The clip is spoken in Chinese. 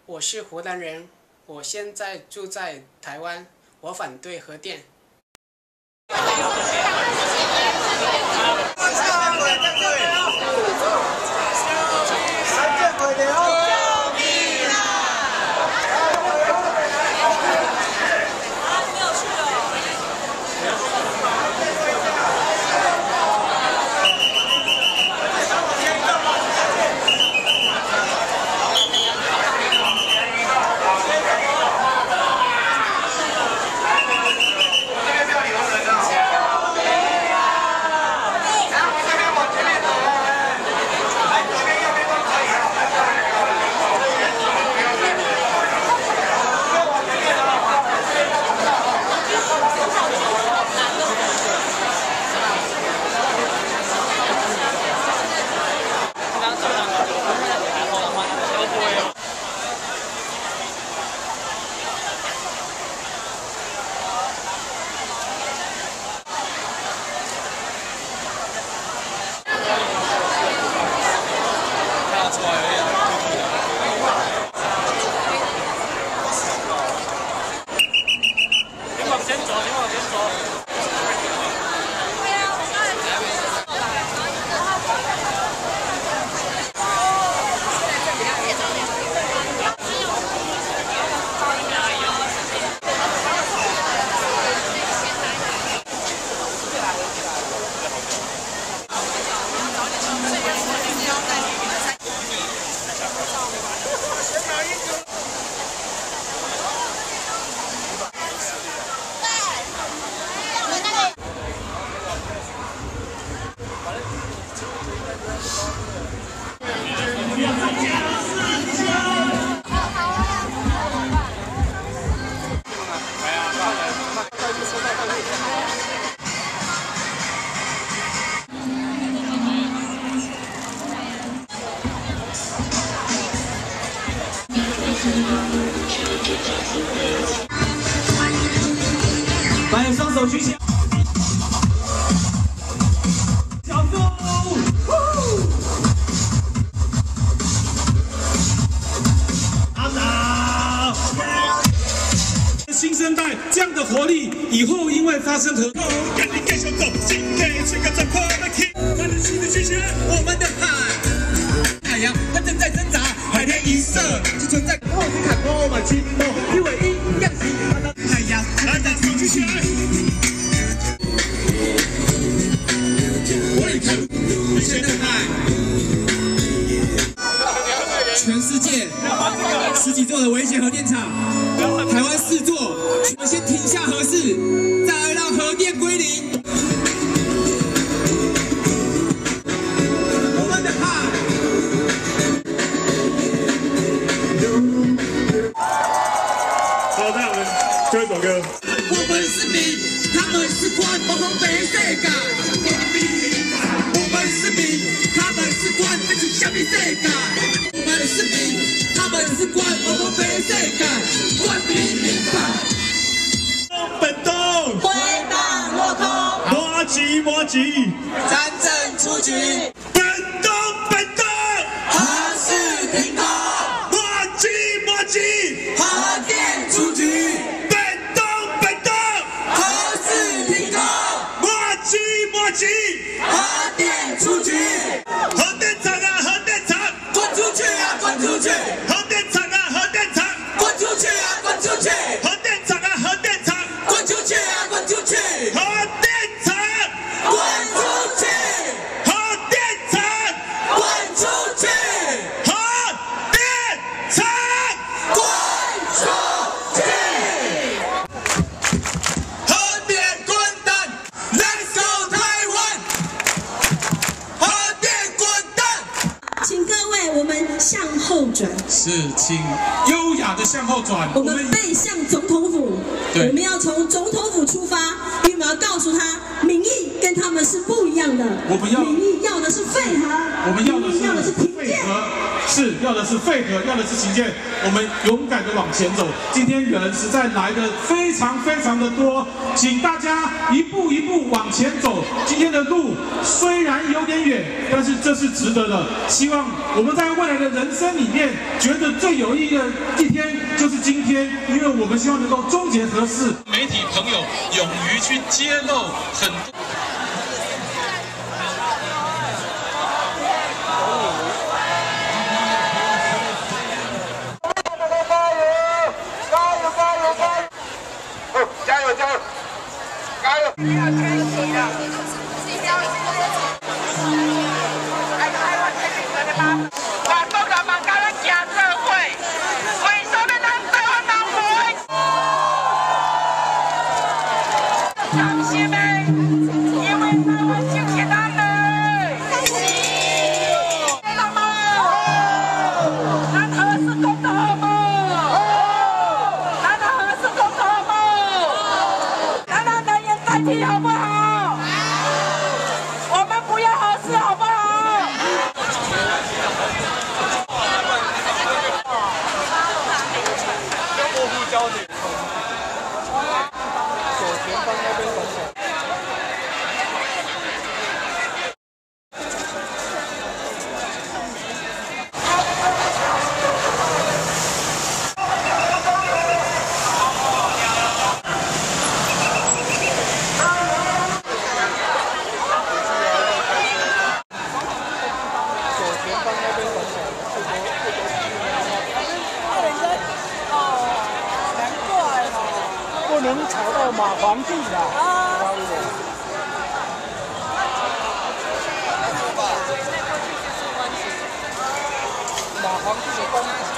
我是湖南人，我现在住在台湾，我反对核电。 来，双手举起。小腹。阿达。新生代这样的活力，以后因为发生核，赶紧继续走，今天是个战况的天，它的新的气息，我们的海，太阳它正在挣扎，海天一色，只存在后天看我们寂寞，因为一样是它的太阳，它在举起来。现在全世界10几座的危险核电厂，台湾4座，我们先停下核试，再来让核电归零。我们的海。 好，那我们就一首歌。 我们是民，他们是官，我们没世界。我们是民，他们是官，这是什么世界？我们是民，他们是官，我们没世界。官民民法。 本东。 回荡落空。 莫急莫急。 战争出局。 本东本东。 核试停工。 莫急莫急。 核电出局。 本东本东。 核试停工。 莫急莫急。 核电出局。 核电厂啊核电厂。 滚出去啊滚出去。 核电厂啊核电厂。 滚出去啊滚出去。 核电厂啊核电厂。 滚出去啊滚出去。 核电厂。 滚出去。 核电厂。 滚出去。 核电厂。 滚出去。核电滚蛋 ，Let's go 台湾。核电滚蛋。 请各位，我们向后转。 是，请优雅的向后转。 我们背向总统府， 对我们要从总统府出发，因为我们要告诉他，民意跟他们是不一样的。 我们要民意要的是废核， 我们要的是民意要的是停配合是要的是配合，要的是行健，我们勇敢的往前走。今天人实在来的非常非常的多，请大家一步一步往前走。今天的路虽然有点远，但是这是值得的。希望我们在未来的人生里面，觉得最有意义的一天就是今天，因为我们希望能够终结核四。 媒体朋友勇于去揭露很多。 加油！加油！不要开心了，我都人民甲咱行做伙，为什么咱台湾人不会？伤心的，因为台湾就是咱的。那么，咱何时公道好吗？ 代替好不好？我们不要核四好不好？要模糊焦点。左前方那边等等。不能吵到马皇帝啦！马皇帝的公